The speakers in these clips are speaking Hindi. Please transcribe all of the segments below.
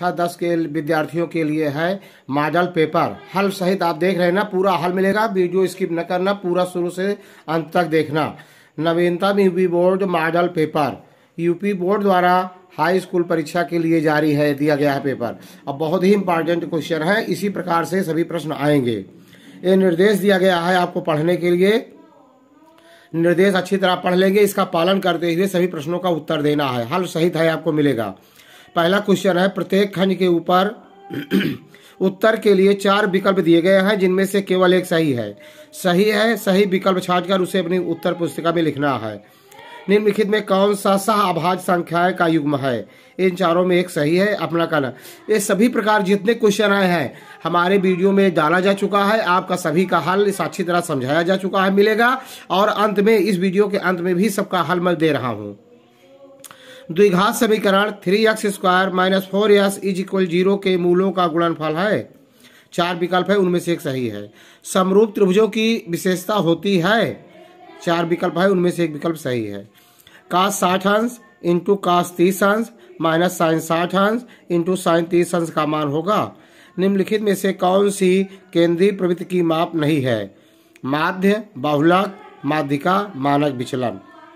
कक्षा 10 के विद्यार्थियों के लिए है मॉडल पेपर हल सहित। आप देख रहे हैं ना, पूरा हल मिलेगा, वीडियो स्किप न करना, पूरा शुरू से अंत तक देखना। नवीनतम UP board model paper UP board द्वारा हाई स्कूल परीक्षा के लिए जारी है, दिया गया है पेपर। अब बहुत ही इंपॉर्टेंट क्वेश्चन है, इसी प्रकार से सभी प्रश्न आएंगे। ये निर्देश दिया गया है आपको पढ़ने के लिए, निर्देश अच्छी तरह पढ़ लेंगे, इसका पालन करते हुए सभी प्रश्नों का उत्तर देना है। हल सहित है आपको मिलेगा। पहला क्वेश्चन है, प्रत्येक खंड के ऊपर उत्तर के लिए 4 विकल्प दिए गए हैं, जिनमें से केवल एक सही है। सही विकल्प छांटकर उसे अपनी उत्तर पुस्तिका में लिखना है। निम्नलिखित में कौन सा सहअभाज्य संख्याएं का युग्म है? इन चारों में एक सही है, अपना कहना। ये सभी प्रकार जितने क्वेश्चन आए हैं हमारे वीडियो में डाला जा चुका है, आपका सभी का हल इस अच्छी तरह समझाया जा चुका है, मिलेगा। और अंत में, इस वीडियो के अंत में भी सबका हल मैं दे रहा हूं। द्विघात समीकरण 3x² - 4s = 0 के मूलों का गुणनफल है। 4 विकल्प है, उनमें से एक सही है। समरूप त्रिभुजों की विशेषता होती है। 4 विकल्प है, उनमें से एक विकल्प सही है। cos 60 अंश इंटू cos 30 अंश माइनस sin 60 अंश इंटू sin 30 अंश का मान होगा। निम्नलिखित में से कौन सी केंद्रीय प्रवृत्ति की माप नहीं है? माध्य, बहुलक, माध्यिका, मानक विचलन।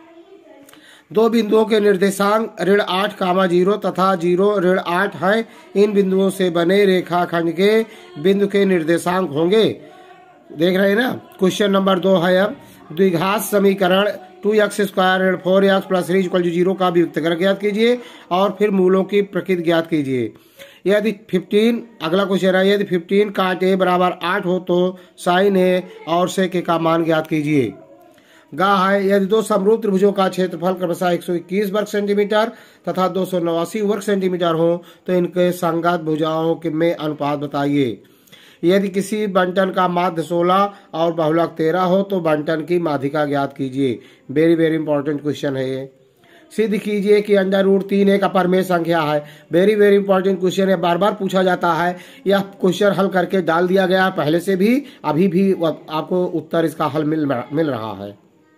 2 बिंदुओं के निर्देशांक -8, 0 तथा 0, 8 हैं। इन बिंदुओं से बने रेखाखंड के बिंदु के निर्देशांक होंगे। देख रहे हैं ना। क्वेश्चन नंबर 2 है अब द्विघात समीकरण 2x² - 4x + 3 = 0 का व्युत्क्रम ज्ञात कीजिए और फिर मूलों की प्रकृति ज्ञात कीजिए। यदि 15 अगला क्वेश्चन है, यदि 15 cot A = 8 हो तो sin A और sec A का मान ज्ञात कीजिए। गा है, यदि 2 समरूप त्रिभुजों का क्षेत्रफल क्रमशः 121 वर्ग सेंटीमीटर तथा 289 वर्ग सेंटीमीटर हो तो इनके संगत भुजाओं में अनुपात बताइए। यदि किसी बंटन का माध्य 16 और बहुलक 13 हो तो बंटन की माध्यिका ज्ञात कीजिए। वेरी वेरी इंपॉर्टेंट क्वेश्चन है ये। सिद्ध कीजिए कि √3 एक अपरिमेय संख्या है। वेरी वेरी इंपॉर्टेंट क्वेश्चन है, बार बार पूछा जाता है। यह क्वेश्चन हल करके डाल दिया गया है पहले से भी, अभी भी आपको उत्तर इसका हल मिल रहा है।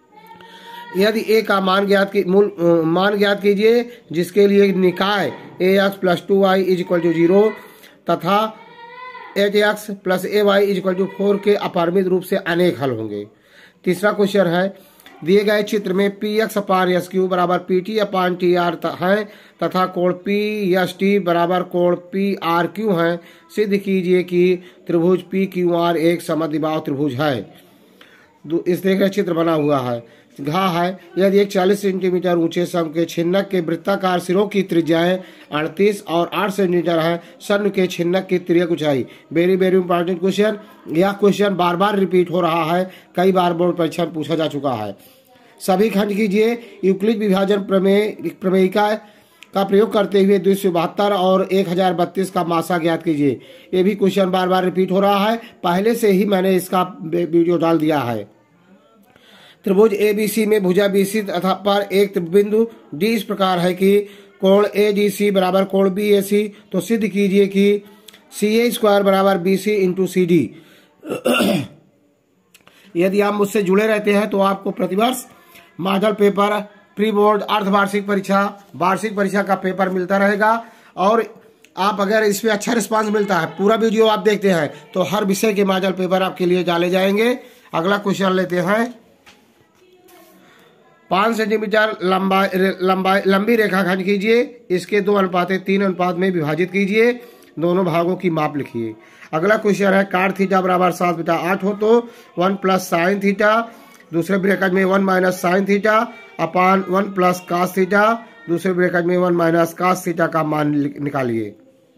यदि a का मान ज्ञात कीजिए जिसके लिए निकाय ax + 2y = 0 तथा 8x + ay = 4 के अपरिमित रूप से अनेक हल होंगे। तीसरा क्वेश्चन है, दिए गए चित्र में px/s³ = pt/tr है तथा कोण pst = कोण prq है। सिद्ध कीजिए कि त्रिभुज pqr एक समद्विबाहु त्रिभुज है। इस तरह का चित्र बना हुआ है। घा है, यदि एक 40 सेंटीमीटर ऊंचे सम के छिन्नक के वृत्ताकार सिरों की त्रिज्याएं 38 और 8 सेंटीमीटर है, सम के छिन्नक की तिर्यक ऊंचाई। Very very important question. यह क्वेश्चन बार बार रिपीट हो रहा है, कई बार बोर्ड परीक्षा में पूछा जा चुका है। सभी खंड कीजिए। यूक्लिड विभाजन प्रमेयिका का प्रयोग करते हुए 272 और 1032 का मासा ज्ञात कीजिए। ये भी क्वेश्चन बार बार रिपीट हो रहा है, पहले से ही मैंने इसका वीडियो डाल दिया है। त्रिभुज ABC में भुजा BC तथा पर एक बिंदु D इस प्रकार है कि कोण ADC = कोण BAC, तो सिद्ध कीजिए कि CA² = BC × CD। यदि आप मुझसे जुड़े रहते हैं तो आपको प्रतिवर्ष मॉडल पेपर, प्री बोर्ड, अर्धवार्षिक परीक्षा, वार्षिक परीक्षा का पेपर मिलता रहेगा। और आप अगर इसमें अच्छा रिस्पांस मिलता है, पूरा वीडियो आप देखते हैं, तो हर विषय के मॉडल पेपर आपके लिए डाले जाएंगे। अगला क्वेश्चन लेते हैं। 5 सेंटीमीटर लंबी रेखाखंड कीजिए, इसके 2:3 में विभाजित कीजिए, दोनों भागों की माप लिखिए। अगला क्वेश्चन है, cot θ = 7/8 हो तो 1 + sin θ, दूसरे ब्रैकेट में 1 - sin θ अपान 1 + cos θ, दूसरे ब्रैकेट में 1 - cos θ का मान निकालिए।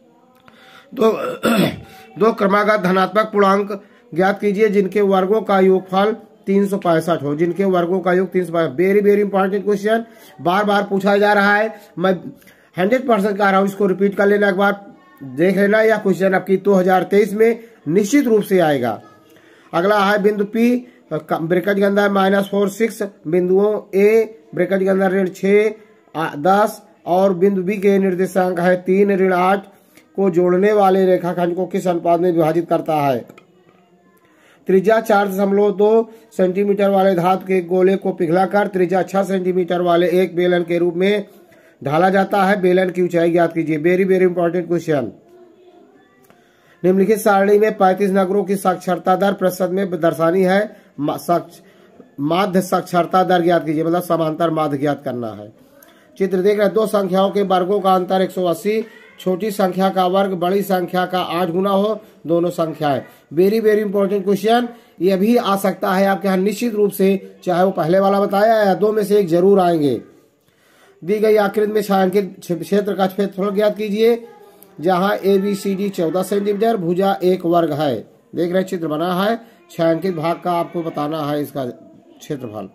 दो क्रमागत धनात्मक पूर्णांक ज्ञात कीजिए जिनके वर्गों का योगफल 365 हो। जिनके वर्गों का योग 365। वेरी वेरी इंपॉर्टेंट क्वेश्चन, बार बार पूछा जा रहा है। मैं 100% कह रहा हूँ, इसको रिपीट कर लेना, एक बार देख लेना। यह क्वेश्चन आपकी 2023 में निश्चित रूप से आएगा। अगला है बिंदु P ब्रैकेट के अंदर -4 6 बिंदुओं A ब्रैकेट के अंदर -6 10 और बिंदु B के निर्देशांक है 3 8 को जोड़ने वाले रेखाखंड को किस अनुपात में विभाजित करता है? त्रिज्या 4.2 सेंटीमीटर वाले धातु के गोले को पिघलाकर त्रिज्या 6 सेंटीमीटर वाले एक बेलन के रूप में ढाला जाता है? बेलन की ऊंचाई ज्ञात कीजिए। Very very important question. निम्नलिखित सारणी में 35 नगरों की साक्षरता दर प्रतिशत में दर्शानी है। माध्य साक्षरता दर ज्ञात कीजिए, मतलब समांतर माध्य ज्ञात करना है। चित्र देख रहे हैं, दो संख्याओं के वर्गों का अंतर 180, छोटी संख्या का वर्ग बड़ी संख्या का 8 गुना हो दोनों संख्याएं। Very very important question. ये भी आ सकता है आपके यहाँ निश्चित रूप से, चाहे वो पहले वाला बताया या दो में से एक जरूर आएंगे। दी गई आकृति में छायांकित क्षेत्र का क्षेत्रफल ज्ञात कीजिए। जहां ABCD 14 सेंटीमीटर, भुजा 1 वर्ग है। देख रहे चित्र बना है, छायांकित भाग का आपको बताना है इसका क्षेत्रफल।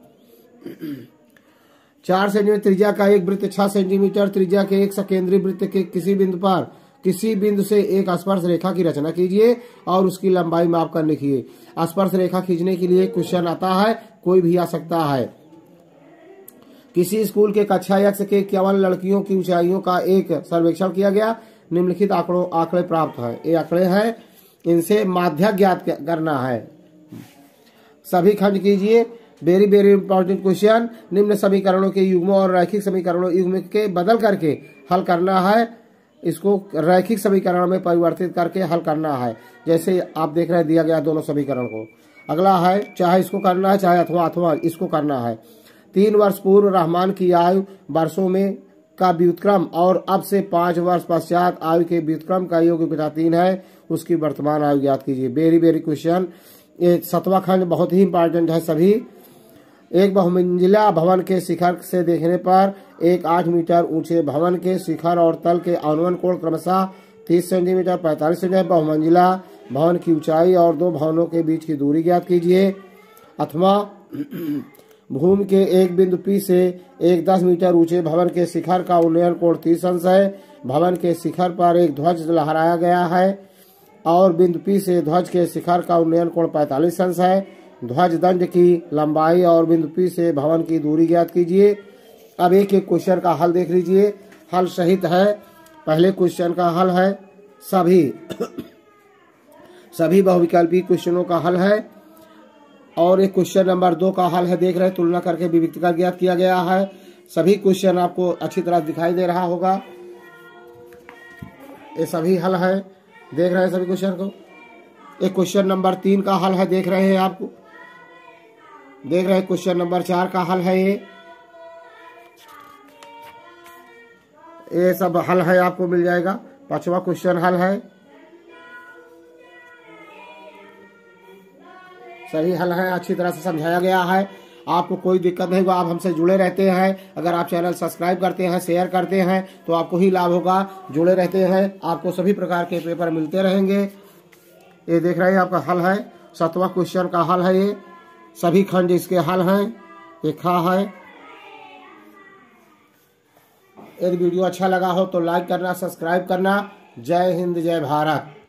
4 सेंटीमीटर त्रिज्या का एक वृत्त 6 सेंटीमीटर त्रिज्या के एक सकेंद्रीय वृत्त के किसी बिंदु पर किसी बिंदु से एक स्पर्श रेखा की रचना कीजिए और उसकी लंबाई माप कर लिखिए। स्पर्श रेखा खींचने के लिए क्वेश्चन आता है, कोई भी आ सकता है। किसी स्कूल के कक्षा X के 51 लड़कियों की ऊंचाइयों का एक सर्वेक्षण किया गया। निम्नलिखित आंकड़े प्राप्त हैं। ये आंकड़े हैं, इनसे माध्य ज्ञात करना है। सभी खंड कीजिए। Very very important question. निम्न समीकरणों के युग्मों और रैखिक समीकरणों युग्म के बदल करके हल करना है। इसको रैखिक समीकरण में परिवर्तित करके हल करना है। जैसे आप देख रहे हैं, दिया गया दोनों समीकरण को। अगला है, चाहे इसको करना है चाहे अथवा इसको करना है। 3 वर्ष पूर्व रहमान की आयु वर्षों में का व्युत्क्रम और अब से 5 वर्ष पश्चात आयु के व्युत्क्रम का योग 3 है। उसकी वर्तमान आयु ज्ञात कीजिए। Very very question. ये 7वां खंड बहुत ही इंपॉर्टेंट है सभी। एक बहुमंजिला भवन के शिखर से देखने पर एक 8 मीटर ऊंचे भवन के शिखर और तल के अनुमान कोण क्रमशः 30 सेंटीमीटर 45 सेंटीमीटर। बहुमंजिला भवन की ऊंचाई और दो भवनों के बीच की दूरी ज्ञात कीजिए। अथवा भूमि के एक बिंदु P से एक 10 मीटर ऊंचे भवन के शिखर का उन्नयन कोण 30 अंश है। भवन के शिखर पर एक ध्वज लहराया गया है और बिंदु P से ध्वज के शिखर का उन्नयन कोण 45 अंश है। ध्वज दंड की लंबाई और बिंदु P से भवन की दूरी ज्ञात कीजिए। अब एक एक क्वेश्चन का हल देख लीजिए। हल सहित है। पहले क्वेश्चन का हल है, सभी बहुविकल्पी क्वेश्चनों का हल है। और एक क्वेश्चन नंबर 2 का हल है। देख रहे हैं, तुलना करके विविधता ज्ञात किया गया है। सभी क्वेश्चन आपको अच्छी तरह दिखाई दे रहा होगा। ये सभी हल है, देख रहे हैं सभी क्वेश्चन को। एक क्वेश्चन नंबर 3 का हल है, देख रहे हैं आपको। देख रहे हैं क्वेश्चन नंबर 4 का हल है। ये सब हल है, आपको मिल जाएगा। 5वां क्वेश्चन हल है। सही हल है, अच्छी तरह से समझाया गया है। आपको कोई दिक्कत नहीं होगा, आप हमसे जुड़े रहते हैं। अगर आप चैनल सब्सक्राइब करते हैं, शेयर करते हैं तो आपको ही लाभ होगा। जुड़े रहते हैं, आपको सभी प्रकार के पेपर मिलते रहेंगे। ये देख रहे हैं आपका हल है। 7वां क्वेश्चन का हल है। ये सभी खंड इसके हल हैं। एक है। यदि वीडियो अच्छा लगा हो तो लाइक करना, सब्सक्राइब करना। जय हिंद, जय भारत।